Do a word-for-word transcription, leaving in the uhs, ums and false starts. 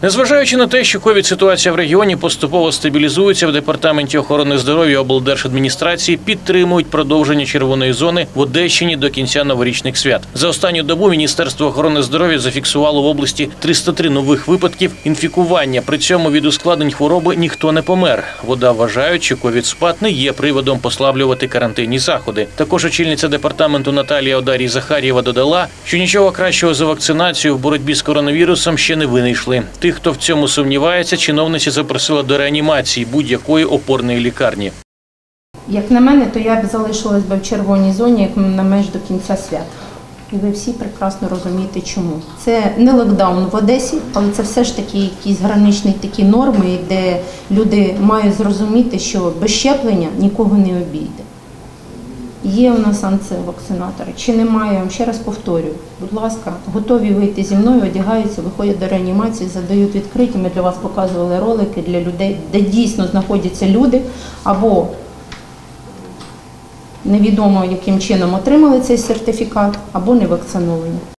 Незважаючи на те, що ковід-ситуація в регіоні поступово стабілізується, в Департаменті охорони здоров'я облдержадміністрації підтримують продовження червоної зони в Одещині до кінця новорічних свят. За останню добу Міністерство охорони здоров'я зафіксувало в області триста три нових випадків інфікування. При цьому від ускладнень хвороби ніхто не помер. ВОДА вважають, що ковід-спад не є приводом послаблювати карантинні заходи. Також очільниця департаменту Наталія Одарій-Захар'єва додала, що нічого кращого за вакцинацію в боротьбі з коронавірусом ще не винайшли. Тих, хто в цьому сумнівається, чиновниці запросила до реанімації будь-якої опорної лікарні. Як на мене, то я б залишилась би в червоній зоні, як на меж до кінця свят. І ви всі прекрасно розумієте, чому. Це не локдаун в Одесі, але це все ж таки якісь граничні такі норми, де люди мають зрозуміти, що без щеплення нікого не обійде. Є у нас антивакцинатори, чи немає, я вам ще раз повторюю, будь ласка, готові вийти зі мною, одягаються, виходять до реанімації, задають відкриті, ми для вас показували ролики для людей, де дійсно знаходяться люди, або невідомо яким чином отримали цей сертифікат, або не вакциновані.